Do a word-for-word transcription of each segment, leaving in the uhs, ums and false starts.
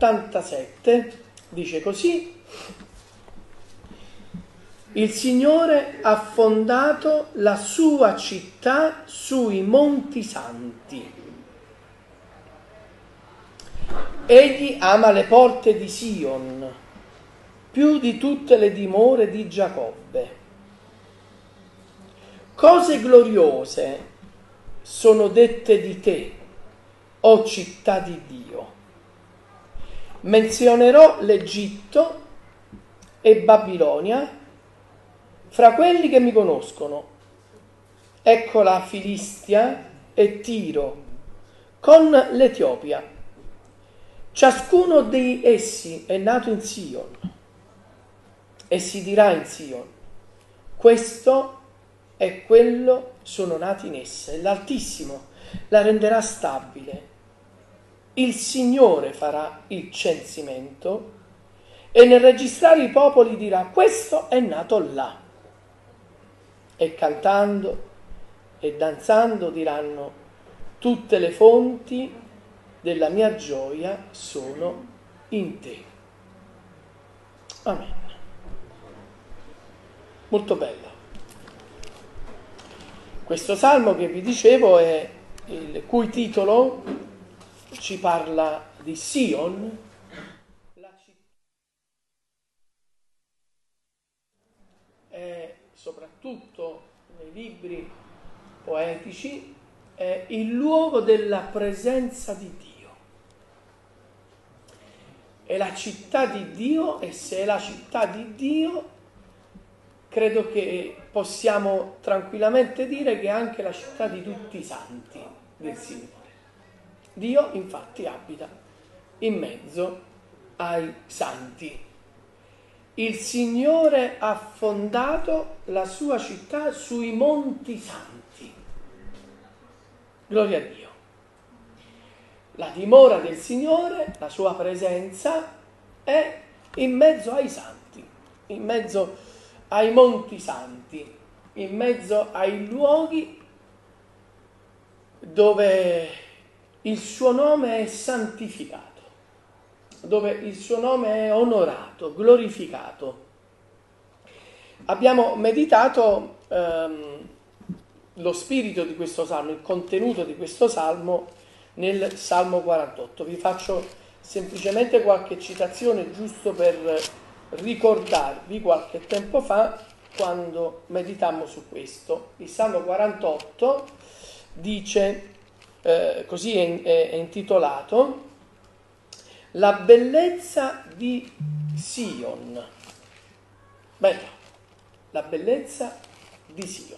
ottantasette, dice così: il Signore ha fondato la sua città sui monti santi. Egli ama le porte di Sion più di tutte le dimore di Giacobbe. Cose gloriose sono dette di te, o città di Dio. Menzionerò l'Egitto e Babilonia fra quelli che mi conoscono. Ecco la Filistia e Tiro con l'Etiopia. Ciascuno di essi è nato in Sion e si dirà in Sion: questo è quello, sono nati in essa, e l'Altissimo la renderà stabile. Il Signore farà il censimento e nel registrare i popoli dirà: questo è nato là. E cantando e danzando diranno: tutte le fonti della mia gioia sono in te. Amen. Molto bello. Questo salmo che vi dicevo è il cui titolo ci parla di Sion, la città. È soprattutto nei libri poetici è il luogo della presenza di Dio. È la città di Dio, e se è la città di Dio, credo che possiamo tranquillamente dire che è anche la città di tutti i santi del Signore. Dio infatti abita in mezzo ai santi. Il Signore ha fondato la sua città sui monti santi. Gloria a Dio. La dimora del Signore, la sua presenza, è in mezzo ai santi, in mezzo ai monti santi, in mezzo ai luoghi dove il suo nome è santificato, dove il suo nome è onorato, glorificato. Abbiamo meditato ehm, lo spirito di questo salmo, il contenuto di questo salmo nel Salmo quarantotto. Vi faccio semplicemente qualche citazione giusto per ricordarvi qualche tempo fa quando meditammo su questo. Il Salmo quarantotto dice, eh, così è, è, è intitolato: la bellezza di Sion. Bella, la bellezza di Sion.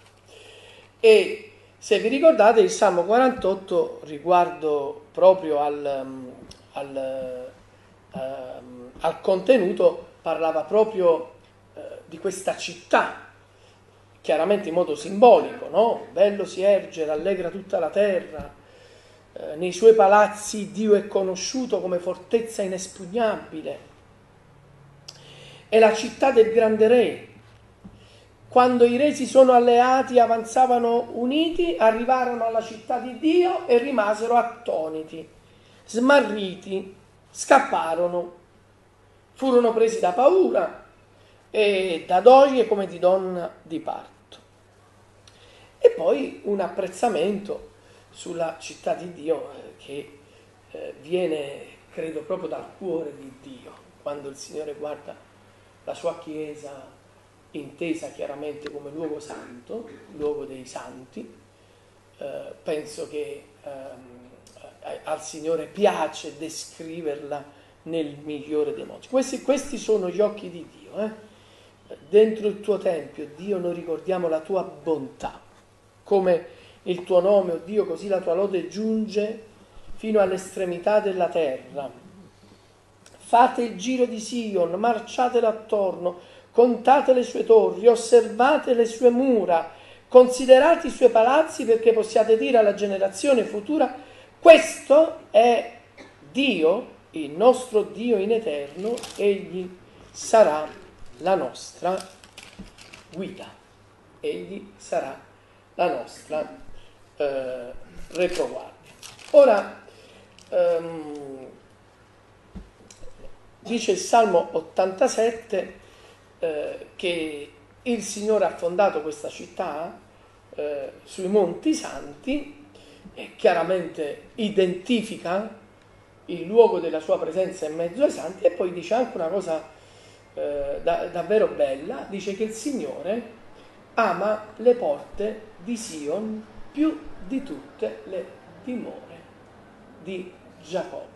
E se vi ricordate, il Salmo quarantotto, riguardo proprio al, al, um, al contenuto, parlava proprio uh, di questa città, chiaramente in modo simbolico, no? Bello si erge, rallegra tutta la terra, uh, nei suoi palazzi Dio è conosciuto come fortezza inespugnabile. È la città del grande re. Quando i re si sono alleati, avanzavano uniti, arrivarono alla città di Dio e rimasero attoniti, smarriti, scapparono, furono presi da paura e da doglie come di donna di parto. E poi un apprezzamento sulla città di Dio eh, che eh, viene, credo, proprio dal cuore di Dio, quando il Signore guarda la sua Chiesa, intesa chiaramente come luogo santo, luogo dei santi. Eh, penso che ehm, al Signore piace descriverla nel migliore dei modi. Questi, questi sono gli occhi di Dio. Eh? Dentro il tuo tempio, Dio, noi ricordiamo la tua bontà, come il tuo nome, oh Dio, così la tua lode giunge fino all'estremità della terra. Fate il giro di Sion, marciatelo attorno, contate le sue torri, osservate le sue mura, considerate i suoi palazzi, perché possiate dire alla generazione futura: questo è Dio, il nostro Dio in eterno, egli sarà la nostra guida, egli sarà la nostra eh, retroguardia. Ora, ehm, dice il Salmo ottantasette eh, che il Signore ha fondato questa città eh, sui Monti Santi e chiaramente identifica il luogo della sua presenza in mezzo ai santi, e poi dice anche una cosa eh, da, davvero bella, dice che il Signore ama le porte di Sion più di tutte le dimore di Giacobbe.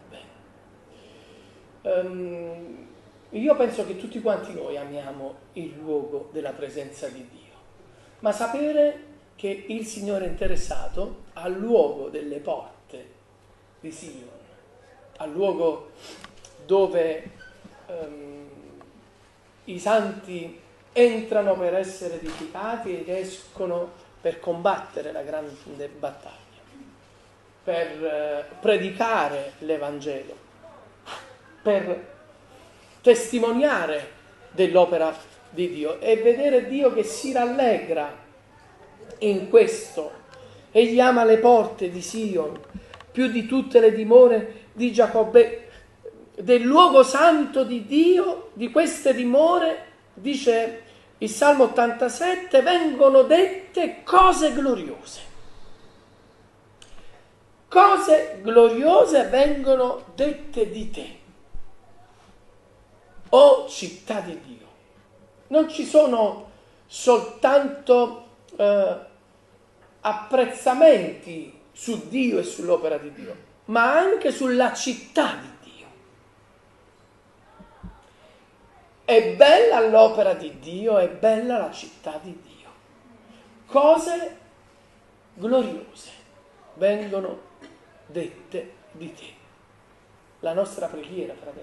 Um, io penso che tutti quanti noi amiamo il luogo della presenza di Dio, ma sapere che il Signore è interessato al luogo delle porte di Sion, al luogo dove um, i santi entrano per essere edificati ed escono per combattere la grande battaglia, per eh, predicare l'Evangelo, per testimoniare dell'opera di Dio e vedere Dio che si rallegra in questo. Egli ama le porte di Sion più di tutte le dimore di Giacobbe. Del luogo santo di Dio, di queste dimore, dice il Salmo ottantasette, vengono dette cose gloriose. Cose gloriose vengono dette di te, o città di Dio. Non ci sono soltanto eh, apprezzamenti su Dio e sull'opera di Dio, ma anche sulla città di Dio. È bella l'opera di Dio, è bella la città di Dio. Cose gloriose vengono dette di te. La nostra preghiera, fratelli,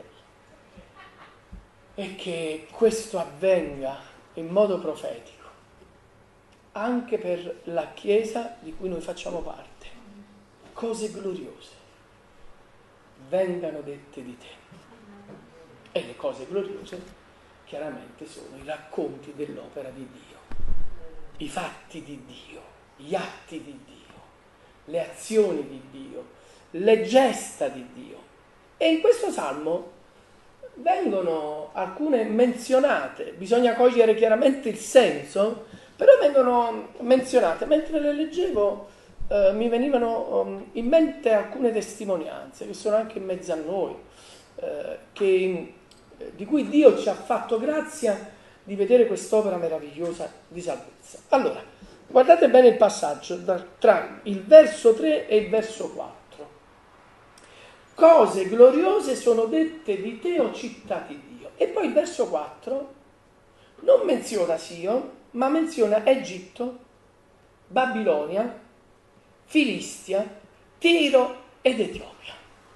è che questo avvenga in modo profetico anche per la Chiesa di cui noi facciamo parte. Cose gloriose vengano dette di te. E le cose gloriose chiaramente sono i racconti dell'opera di Dio, i fatti di Dio, gli atti di Dio, le azioni di Dio, le gesta di Dio. E in questo salmo vengono alcune menzionate, bisogna cogliere chiaramente il senso, però vengono menzionate. Mentre le leggevo eh, mi venivano um, in mente alcune testimonianze che sono anche in mezzo a noi, eh, che di cui Dio ci ha fatto grazia di vedere quest'opera meravigliosa di salvezza. Allora, guardate bene il passaggio da, tra il verso tre e il verso quattro. Cose gloriose sono dette di te, o città di Dio. E poi il verso quattro non menziona Sion, ma menziona Egitto, Babilonia, Filistia, Tiro ed Etiopia.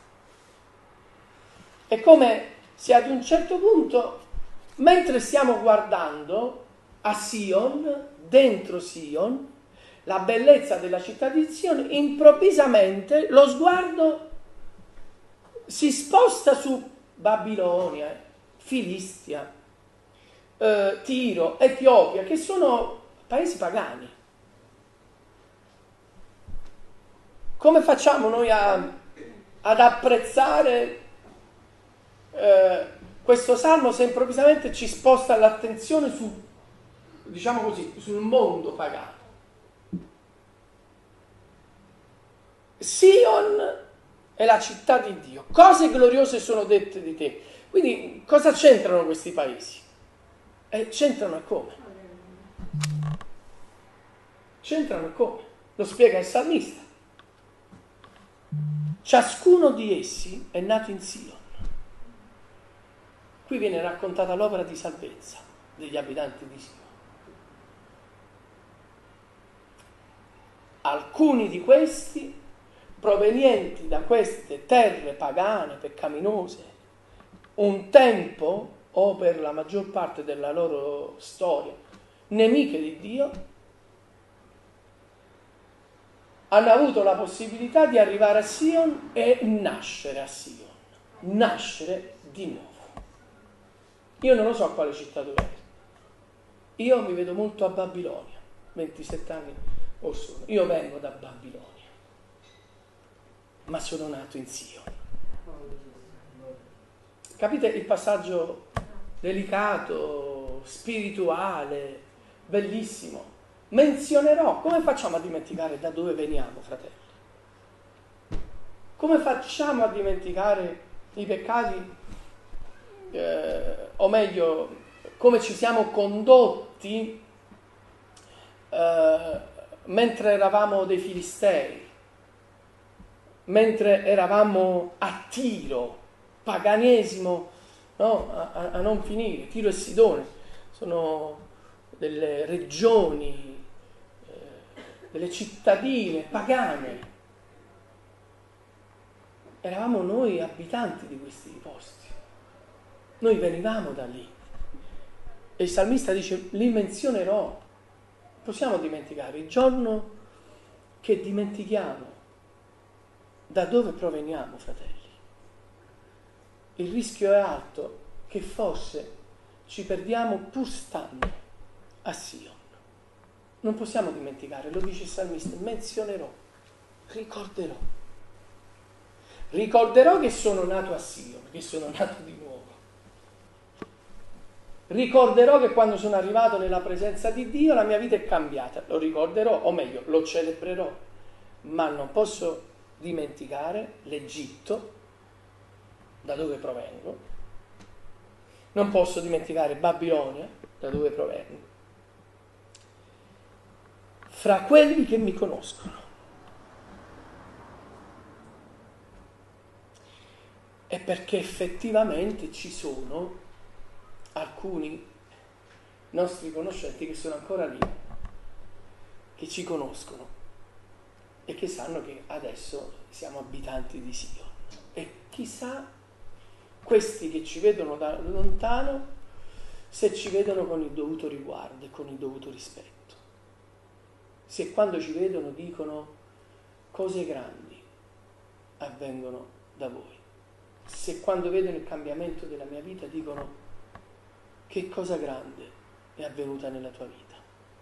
È come se ad un certo punto, mentre stiamo guardando a Sion, dentro Sion, la bellezza della città di Sion, improvvisamente lo sguardo si sposta su Babilonia, Filistia, eh, Tiro, Etiopia, che sono paesi pagani. Come facciamo noi a, ad apprezzare Eh, questo salmo se improvvisamente ci sposta l'attenzione su, diciamo così, sul mondo pagano? Sion è la città di Dio, cose gloriose sono dette di te. Quindi cosa c'entrano questi paesi? Eh, c'entrano come? C'entrano come? Lo spiega il salmista. Ciascuno di essi è nato in Sion. Qui viene raccontata l'opera di salvezza degli abitanti di Sion. Alcuni di questi, provenienti da queste terre pagane, peccaminose, un tempo, o per la maggior parte della loro storia, nemiche di Dio, hanno avuto la possibilità di arrivare a Sion e nascere a Sion, nascere di nuovo. Io non lo so a quale città tu eri. Io mi vedo molto a Babilonia, ventisette anni or sono. Io vengo da Babilonia, ma sono nato in Sion. Capite il passaggio delicato, spirituale, bellissimo? Menzionerò. Come facciamo a dimenticare da dove veniamo, fratelli? Come facciamo a dimenticare i peccati, eh, o meglio, come ci siamo condotti eh, mentre eravamo dei Filistei, mentre eravamo a Tiro, paganesimo, no? a, a non finire. Tiro e Sidone sono delle regioni, eh, delle cittadine pagane. Eravamo noi abitanti di questi posti, noi venivamo da lì. E il salmista dice: li menzionerò. Possiamo dimenticare il giorno che dimentichiamo da dove proveniamo, fratelli. Il rischio è alto che forse ci perdiamo pur stando a Sion. Non possiamo dimenticare, lo dice il salmista: menzionerò, ricorderò. Ricorderò che sono nato a Sion, che sono nato di nuovo. Ricorderò che quando sono arrivato nella presenza di Dio la mia vita è cambiata. Lo ricorderò, o meglio, lo celebrerò. Ma non posso dimenticare l'Egitto, da dove provengo. Non posso dimenticare Babilonia, da dove provengo. Fra quelli che mi conoscono. È perché effettivamente ci sono alcuni nostri conoscenti che sono ancora lì, che ci conoscono e che sanno che adesso siamo abitanti di Sion. E chissà questi che ci vedono da lontano se ci vedono con il dovuto riguardo e con il dovuto rispetto, se quando ci vedono dicono: cose grandi avvengono da voi, se quando vedono il cambiamento della mia vita dicono: che cosa grande è avvenuta nella tua vita.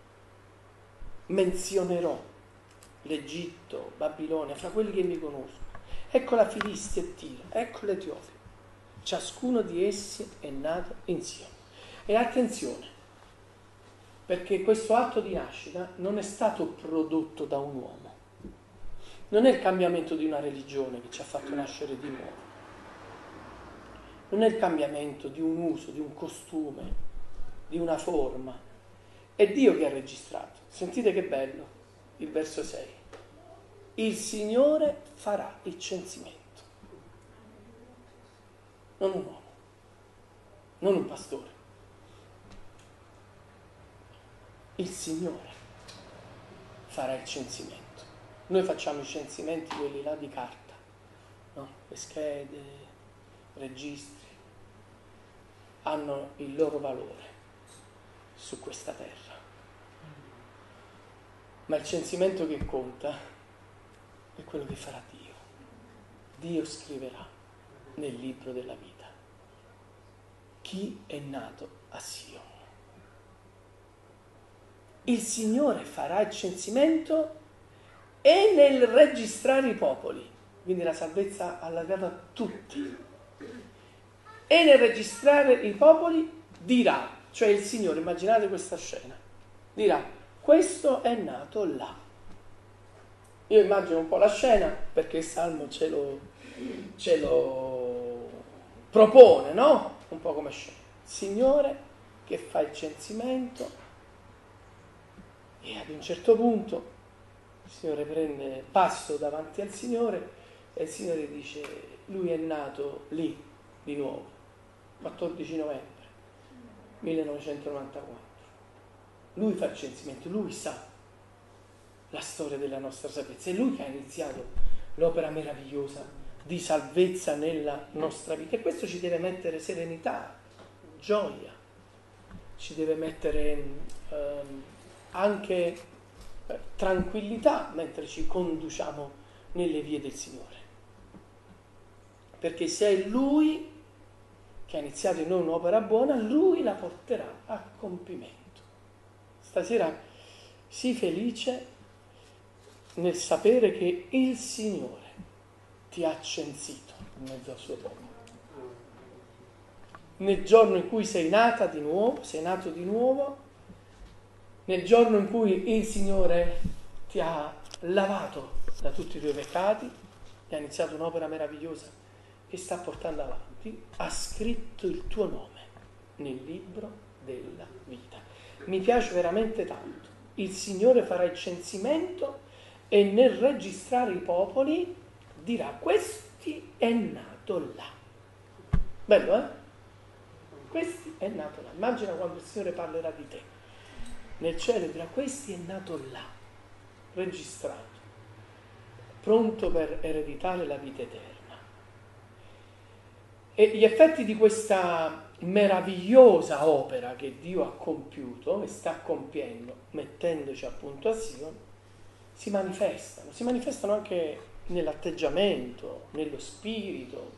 Menzionerò l'Egitto, Babilonia, fra quelli che mi conoscono. Ecco la Filistia e Tiro, ecco l'Etiopia. Ciascuno di essi è nato in Sion. E attenzione, perché questo atto di nascita non è stato prodotto da un uomo. Non è il cambiamento di una religione che ci ha fatto nascere di nuovo. Non è il cambiamento di un uso, di un costume, di una forma. È Dio che ha registrato. Sentite che bello, il verso sei. Il Signore farà il censimento. Non un uomo, non un pastore. Il Signore farà il censimento. Noi facciamo i censimenti, quelli là di carta, no? Le schede, registri, hanno il loro valore su questa terra. Ma il censimento che conta è quello che farà Dio. Dio scriverà nel libro della vita chi è nato a Sion. Il Signore farà il censimento e nel registrare i popoli, quindi la salvezza allargata a tutti, e nel registrare i popoli dirà, cioè il Signore, immaginate questa scena, dirà: questo è nato là. Io immagino un po' la scena perché il Salmo ce lo, ce lo propone, no? Un po' come scena. Signore che fa il censimento e ad un certo punto il Signore prende passo davanti al Signore e il Signore dice: lui è nato lì di nuovo, quattordici novembre millenovecentonovantaquattro. Lui fa il censimento, lui sa la storia della nostra salvezza, è lui che ha iniziato l'opera meravigliosa di salvezza nella nostra vita, e questo ci deve mettere serenità, gioia, ci deve mettere ehm, anche eh, tranquillità mentre ci conduciamo nelle vie del Signore, perché se è lui che ha iniziato in noi un'opera buona, lui la porterà a compimento. Stasera sii felice nel sapere che il Signore ti ha censito in mezzo al suo popolo. nel giorno in cui sei nata di nuovo, sei nato di nuovo, nel giorno in cui il Signore ti ha lavato da tutti i tuoi peccati e ha iniziato un'opera meravigliosa che sta portando avanti, ha scritto il tuo nome nel libro della vita. Mi piace veramente tanto. Il Signore farà il censimento e nel registrare i popoli dirà: questi è nato là. Bello, eh? Questi è nato là. Immagina quando il Signore parlerà di te. Nel cielo dirà: questi è nato là, registrato, pronto per ereditare la vita eterna. E gli effetti di questa meravigliosa opera che Dio ha compiuto e sta compiendo, mettendoci appunto a Sion, si manifestano, si manifestano anche nell'atteggiamento, nello spirito.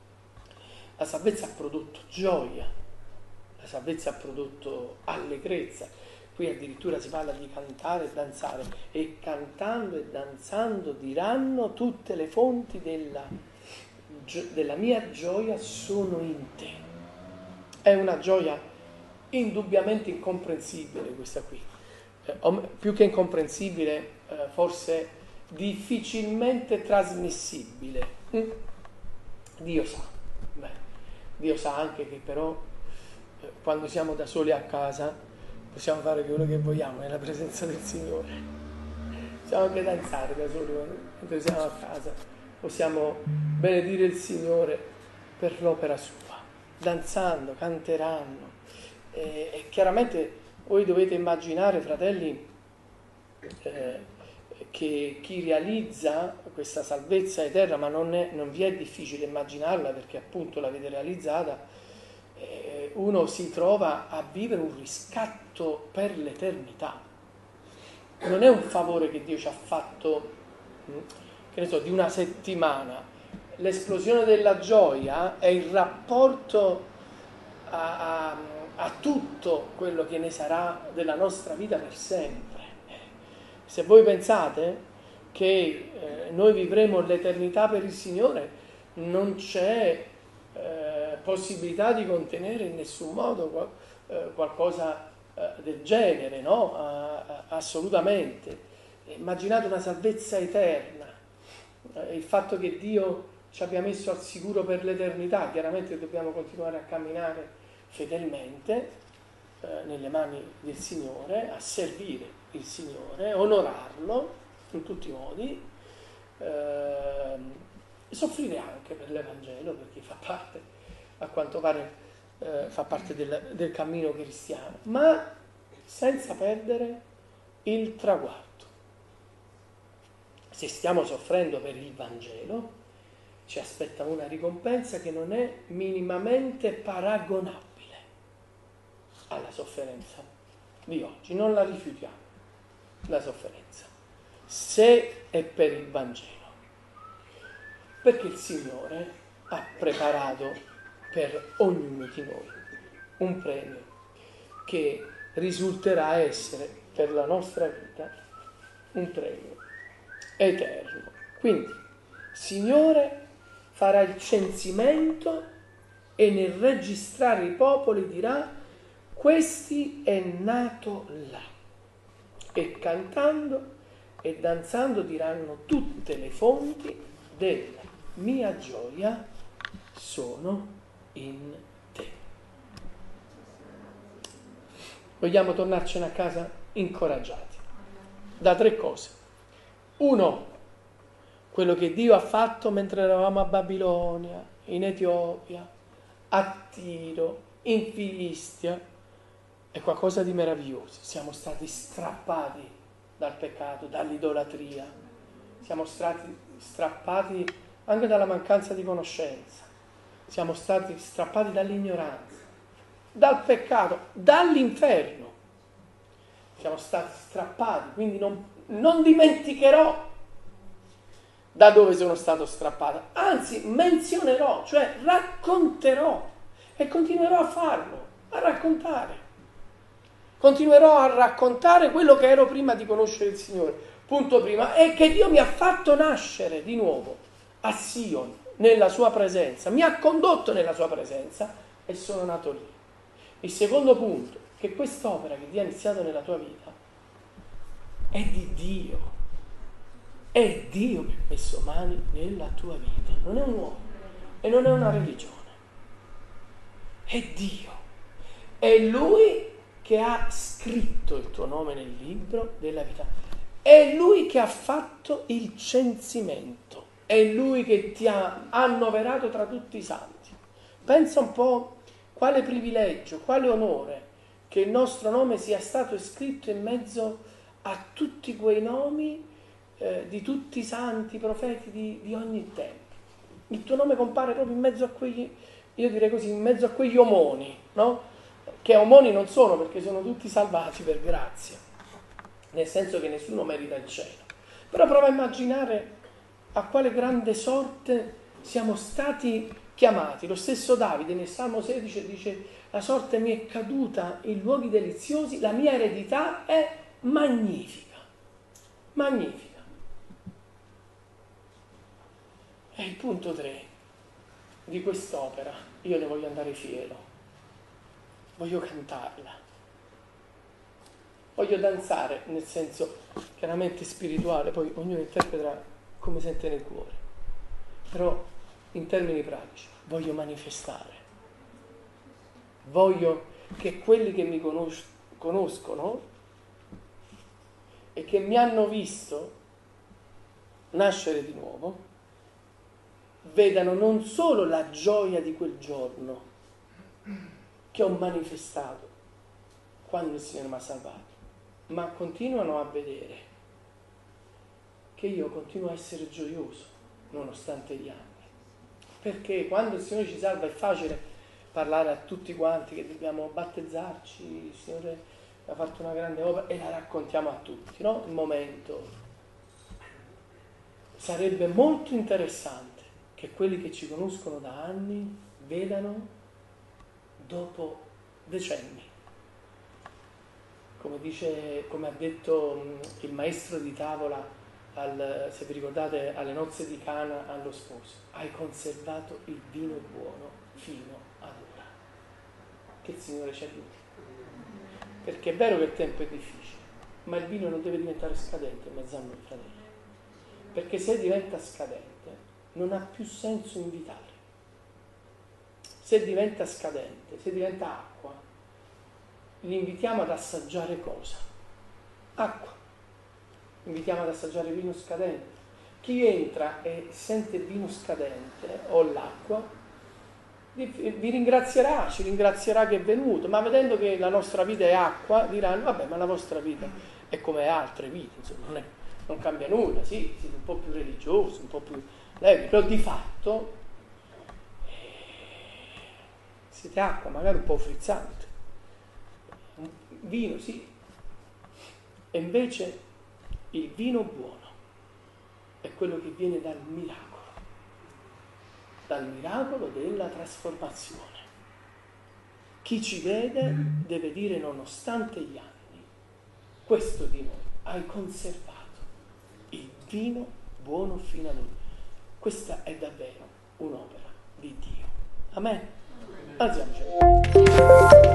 La salvezza ha prodotto gioia, la salvezza ha prodotto allegrezza. Qui addirittura si parla di cantare e danzare, e cantando e danzando diranno: tutte le fonti della, della mia gioia sono in te. È una gioia indubbiamente incomprensibile questa qui, eh, più che incomprensibile, eh, forse difficilmente trasmissibile. Mm? Dio sa, beh, Dio sa anche che però eh, quando siamo da soli a casa possiamo fare quello che vogliamo nella presenza del Signore. Possiamo anche danzare da soli quando siamo a casa. Possiamo benedire il Signore per l'opera sua. Danzando, canteranno. E, e chiaramente voi dovete immaginare, fratelli, eh, che chi realizza questa salvezza eterna, ma non, è, non vi è difficile immaginarla perché appunto l'avete realizzata, eh, uno si trova a vivere un riscatto per l'eternità. Non è un favore che Dio ci ha fatto, che ne so, di una settimana. L'esplosione della gioia è il rapporto a, a, a tutto quello che ne sarà della nostra vita per sempre. Se voi pensate che eh, noi vivremo l'eternità per il Signore, non c'è eh, possibilità di contenere in nessun modo eh, qualcosa eh, del genere, no? Ah, assolutamente. Immaginate una salvezza eterna, eh, il fatto che Dio ci abbia messo al sicuro per l'eternità. Chiaramente dobbiamo continuare a camminare fedelmente eh, nelle mani del Signore, a servire il Signore, onorarlo in tutti i modi, eh, soffrire anche per l'Evangelo, perché fa parte, a quanto pare, eh, fa parte del, del cammino cristiano, ma senza perdere il traguardo. Se stiamo soffrendo per il Vangelo, ci aspetta una ricompensa che non è minimamente paragonabile alla sofferenza di oggi. Non la rifiutiamo, la sofferenza, se è per il Vangelo, perché il Signore ha preparato per ognuno di noi un premio che risulterà essere per la nostra vita un premio eterno. Quindi, Signore farà il censimento e nel registrare i popoli dirà: questi è nato là. E cantando e danzando diranno: tutte le fonti della mia gioia sono in te. Vogliamo tornarcene a casa incoraggiati da tre cose. Uno, quello che Dio ha fatto mentre eravamo a Babilonia, in Etiopia, a Tiro, in Filistia, è qualcosa di meraviglioso. Siamo stati strappati dal peccato, dall'idolatria, siamo stati strappati anche dalla mancanza di conoscenza, siamo stati strappati dall'ignoranza, dal peccato, dall'inferno. Siamo stati strappati, quindi non, non dimenticherò da dove sono stato strappato, anzi menzionerò, cioè racconterò, e continuerò a farlo, a raccontare. Continuerò a raccontare quello che ero prima di conoscere il Signore. Punto prima è che Dio mi ha fatto nascere di nuovo a Sion, nella sua presenza, mi ha condotto nella sua presenza e sono nato lì. Il secondo punto, che quest'opera che Dio ha iniziato nella tua vita è di Dio. È Dio che ha messo mani nella tua vita, non è un uomo e non è una religione. È Dio. È Lui che ha scritto il tuo nome nel libro della vita. È Lui che ha fatto il censimento. È Lui che ti ha annoverato tra tutti i santi. Pensa un po' quale privilegio, quale onore che il nostro nome sia stato scritto in mezzo a tutti quei nomi eh, di tutti i santi, profeti di, di ogni tempo. Il tuo nome compare proprio in mezzo a quegli, io direi così, in mezzo a quegli omoni, no? Che omoni non sono, perché sono tutti salvati per grazia, nel senso che nessuno merita il cielo. Però prova a immaginare a quale grande sorte siamo stati chiamati. Lo stesso Davide nel Salmo sedici dice: la sorte mi è caduta in luoghi deliziosi, la mia eredità è magnifica. Magnifica. E il punto tre di quest'opera, io ne voglio andare fiero, voglio cantarla, voglio danzare, nel senso chiaramente spirituale, poi ognuno interpreta come sente nel cuore, però in termini pratici voglio manifestare, voglio che quelli che mi conos- conoscono e che mi hanno visto nascere di nuovo vedano non solo la gioia di quel giorno che ho manifestato quando il Signore mi ha salvato, ma continuano a vedere che io continuo a essere gioioso nonostante gli anni, perché quando il Signore ci salva è facile parlare a tutti quanti che dobbiamo battezzarci, il Signore ha fatto una grande opera e la raccontiamo a tutti, no? Il momento. Sarebbe molto interessante che quelli che ci conoscono da anni vedano dopo decenni. Come dice, come ha detto il maestro di tavola, al, se vi ricordate, alle nozze di Cana allo sposo: hai conservato il vino buono fino ad ora. Che il Signore ci aiuti. Perché è vero che il tempo è difficile, ma il vino non deve diventare scadente in mezzo a noi, fratelli. Perché se diventa scadente non ha più senso invitare. Se diventa scadente, se diventa acqua, li invitiamo ad assaggiare cosa? Acqua. Invitiamo ad assaggiare vino scadente. Chi entra e sente il vino scadente o l'acqua vi ringrazierà, ci ringrazierà che è venuto, ma vedendo che la nostra vita è acqua diranno: vabbè, ma la vostra vita è come altre vite, insomma, non, è, non cambia nulla, sì, siete un po' più religiosi, un po' più levi, però di fatto eh, siete acqua, magari un po' frizzante, un vino, sì, e invece il vino buono è quello che viene dal miracolo, dal miracolo della trasformazione. Chi ci vede deve dire, nonostante gli anni, questo di noi hai conservato il vino buono fino ad ora. Questa è davvero un'opera di Dio. Amen. Alziamoci.